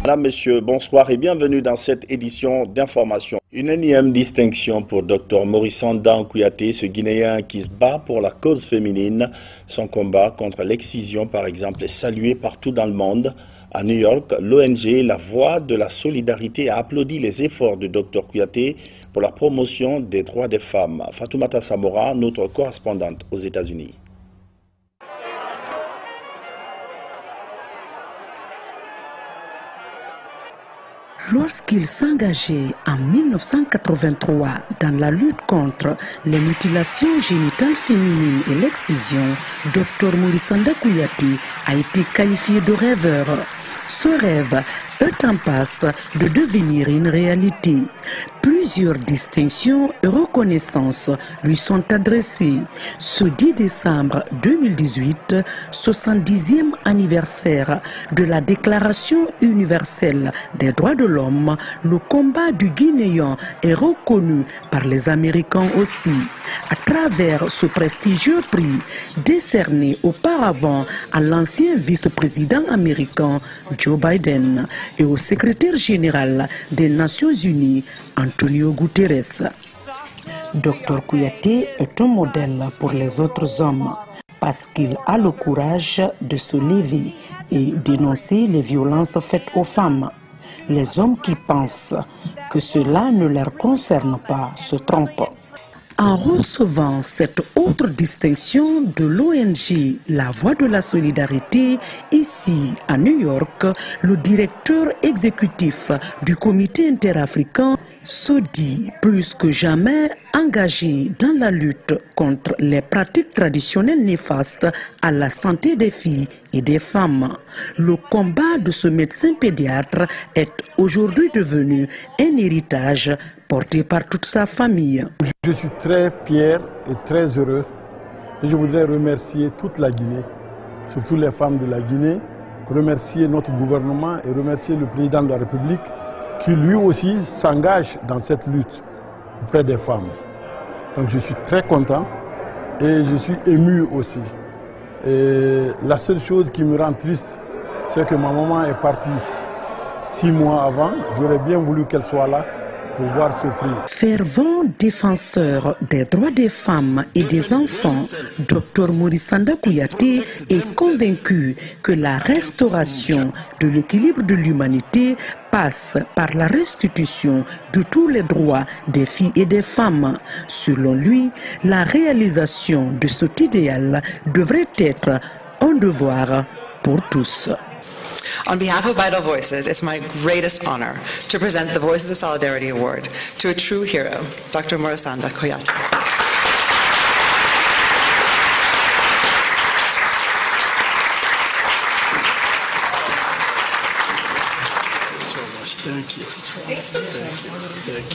Madame, Monsieur, bonsoir et bienvenue dans cette édition d'information. Une énième distinction pour Dr Maurice Sanda Kouyaté, ce Guinéen qui se bat pour la cause féminine. Son combat contre l'excision, par exemple, est salué partout dans le monde. À New York, l'ONG La Voix de la Solidarité a applaudi les efforts de Dr Kouyaté pour la promotion des droits des femmes. Fatoumata Samora, notre correspondante aux États-Unis. Lorsqu'il s'engageait en 1983 dans la lutte contre les mutilations génitales féminines et l'excision, Dr Maurice Sanda Kouyaté a été qualifié de rêveur. Ce rêve est en passe de devenir une réalité. Plusieurs distinctions et reconnaissances lui sont adressées. Ce 10 décembre 2018, 70e anniversaire de la Déclaration universelle des droits de l'homme, le combat du Guinéen est reconnu par les Américains aussi. À travers ce prestigieux prix décerné auparavant à l'ancien vice-président américain Joe Biden et au secrétaire général des Nations Unies, Antonio Guterres. Dr Kouyaté est un modèle pour les autres hommes parce qu'il a le courage de se lever et dénoncer les violences faites aux femmes. Les hommes qui pensent que cela ne leur concerne pas se trompent. En recevant cette autre distinction de l'ONG La Voix de la Solidarité, ici à New York, le directeur exécutif du comité interafricain se dit plus que jamais engagé dans la lutte contre les pratiques traditionnelles néfastes à la santé des filles et des femmes. Le combat de ce médecin pédiatre est aujourd'hui devenu un héritage porté par toute sa famille. Je suis très fier et très heureux. Et je voudrais remercier toute la Guinée, surtout les femmes de la Guinée, remercier notre gouvernement et remercier le président de la République qui lui aussi s'engage dans cette lutte auprès des femmes. Donc je suis très content et je suis ému aussi. Et la seule chose qui me rend triste, c'est que ma maman est partie 6 mois avant. J'aurais bien voulu qu'elle soit là pour voir ce prix. Fervent défenseur des droits des femmes et des enfants, Dr Maurice Sanda Kouyaté est convaincu que la restauration de l'équilibre de l'humanité passe par la restitution de tous les droits des filles et des femmes. Selon lui, la réalisation de cet idéal devrait être un devoir pour tous. On behalf of Vital Voices, it's my greatest honor to present the Voices of Solidarity Award to a true hero, Dr. Maurice Sanda Kouyaté. Thank you. Thank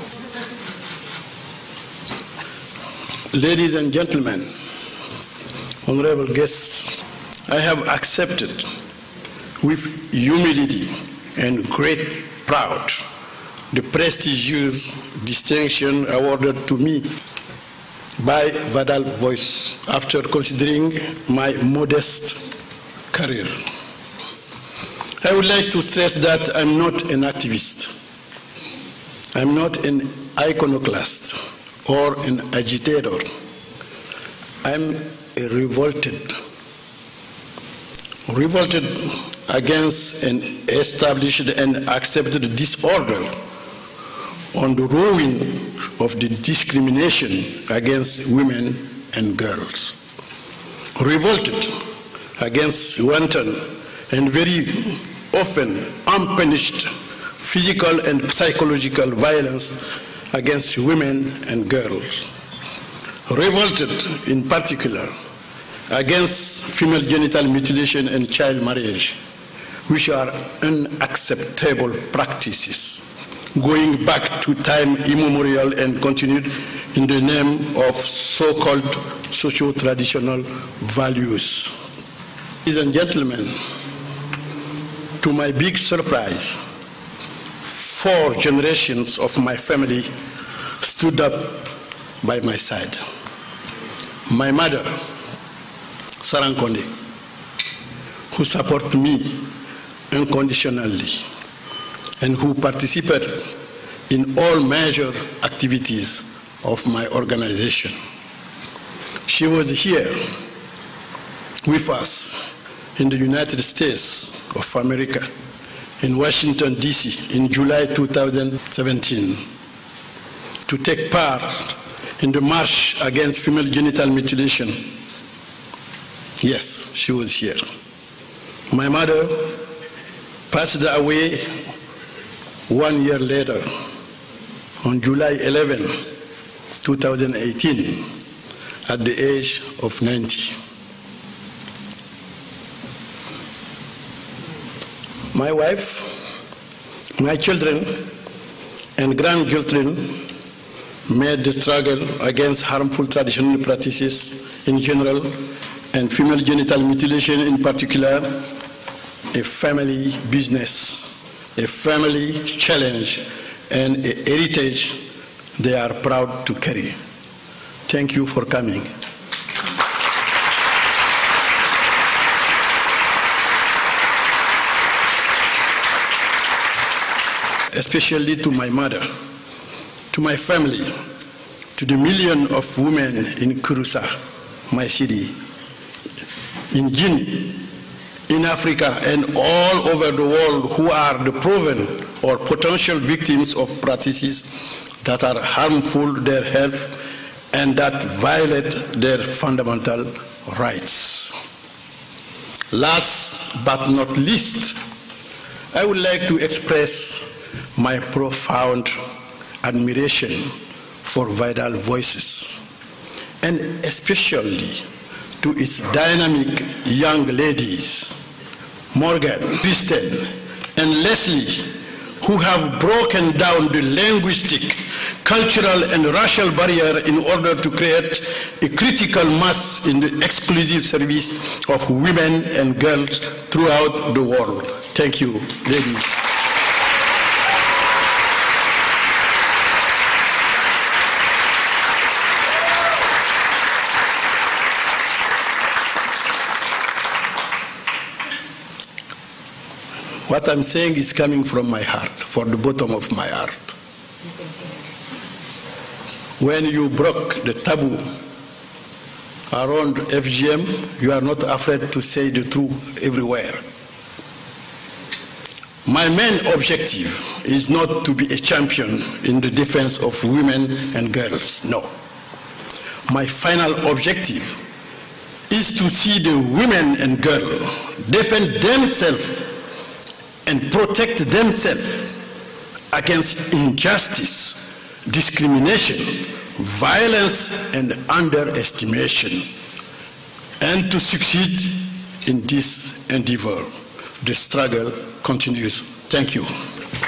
you. Ladies and gentlemen, honorable guests, I have accepted with humility and great pride the prestigious distinction awarded to me by Vital Voice after considering my modest career. I would like to stress that I'm not an activist. I'm not an iconoclast or an agitator. I'm a revolted against an established and accepted disorder on the ruin of the discrimination against women and girls. Revolted against wanton and very often unpunished physical and psychological violence against women and girls. Revolted in particular against female genital mutilation and child marriage, which are unacceptable practices going back to time immemorial and continued in the name of so-called socio-traditional values. Ladies and gentlemen, to my big surprise, 4 generations of my family stood up by my side. My mother, Sarankonde, who supported me unconditionally. and who participated in all major activities of my organization. She was here with us in the United States of America, in Washington, D.C., in July 2017, to take part in the march against female genital mutilation. Yes, she was here. My mother passed away 1 year later, on July 11, 2018, at the age of 90. My wife, my children, and grandchildren made the struggle against harmful traditional practices in general and female genital mutilation in particular a family business, a family challenge, and a heritage they are proud to carry. Thank you for coming. Especially to my mother, to my family, to the millions of women in Kurusa, my city, in Guinea, in Africa, and all over the world who are the proven or potential victims of practices that are harmful to their health and that violate their fundamental rights. Last but not least, I would like to express my profound admiration for Vital Voices, and especially to its dynamic young ladies, Morgan, Kristen, and Leslie, who have broken down the linguistic, cultural, and racial barrier in order to create a critical mass in the exclusive service of women and girls throughout the world. Thank you, ladies. What I'm saying is coming from my heart, for the bottom of my heart. When you broke the taboo around FGM, you are not afraid to say the truth everywhere. My main objective is not to be a champion in the defense of women and girls, no. My final objective is to see the women and girls defend themselves and protect themselves against injustice, discrimination, violence, and underestimation, and to succeed in this endeavor. The struggle continues. Thank you.